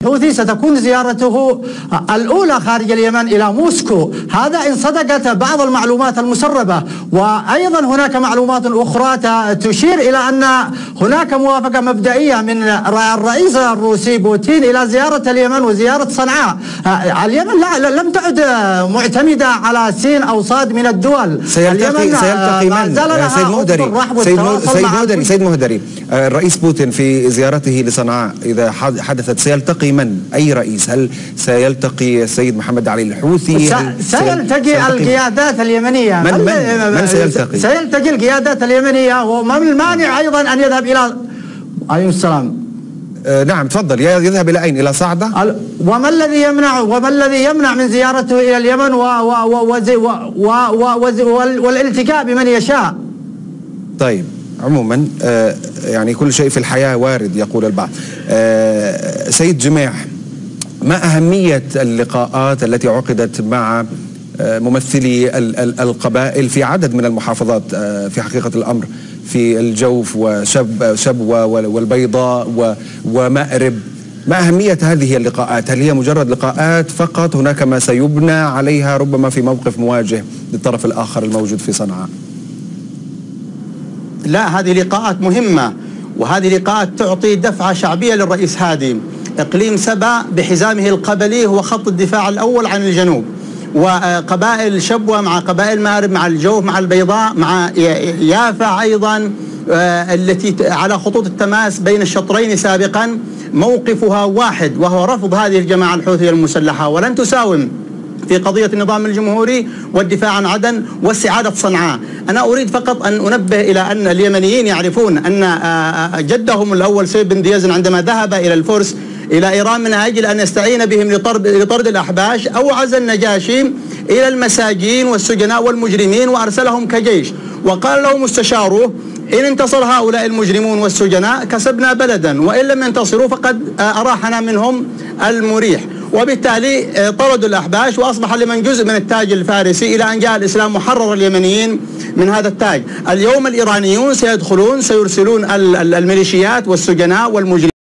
الحوثي ستكون زيارته الأولى خارج اليمن إلى موسكو، هذا إن صدقت بعض المعلومات المسربة. وأيضا هناك معلومات أخرى تشير إلى أن هناك موافقة مبدئية من الرئيس الروسي بوتين إلى زيارة اليمن وزيارة صنعاء. اليمن لم تعد معتمدة على سين أو صاد من الدول. سيلتقي من سيد مهدري الرئيس بوتين في زيارته لصنعاء إذا حدثت سيلتقي من؟ أي رئيس؟ هل سيلتقي السيد محمد علي الحوثي؟ سيلتقي القيادات اليمنية. من سيلتقي؟ سيلتقي القيادات اليمنية. وما من المانع أيضا أن يذهب إلى عليه السلام. نعم تفضل. يذهب إلى أين؟ إلى صعدة؟ وما الذي يمنع من زيارته إلى اليمن والالتقاء بمن يشاء؟ طيب عموما يعني كل شيء في الحياة وارد يقول البعض. سيد جميح، ما أهمية اللقاءات التي عقدت مع ممثلي القبائل في عدد من المحافظات في حقيقة الأمر، في الجوف وشبوة والبيضاء ومأرب؟ ما أهمية هذه اللقاءات؟ هل هي مجرد لقاءات فقط؟ هناك ما سيبنى عليها ربما في موقف مواجه للطرف الآخر الموجود في صنعاء؟ لا، هذه لقاءات مهمة، وهذه لقاءات تعطي دفعة شعبية للرئيس هادي. إقليم سبا بحزامه القبلي هو خط الدفاع الأول عن الجنوب، وقبائل شبوة مع قبائل مأرب مع الجوف مع البيضاء مع يافع أيضا التي على خطوط التماس بين الشطرين سابقا موقفها واحد، وهو رفض هذه الجماعة الحوثية المسلحة، ولن تساوم في قضية النظام الجمهوري والدفاع عن عدن واستعادة صنعاء. أنا أريد فقط أن أنبه إلى أن اليمنيين يعرفون أن جدهم الأول سيف بن ديازن عندما ذهب إلى الفرس إلى إيران من أجل أن يستعين بهم لطرد الأحباش، أوعز النجاشي إلى المساجين والسجناء والمجرمين وأرسلهم كجيش، وقال له مستشاره: إن انتصر هؤلاء المجرمون والسجناء كسبنا بلدا، وإن لم ينتصروا فقد أراحنا منهم المريح. وبالتالي طردوا الأحباش، وأصبح لمن جزء من التاج الفارسي إلى أن جاء الإسلام وحرر اليمنيين من هذا التاج. اليوم الإيرانيون سيدخلون سيرسلون الميليشيات والسجناء والمجرمين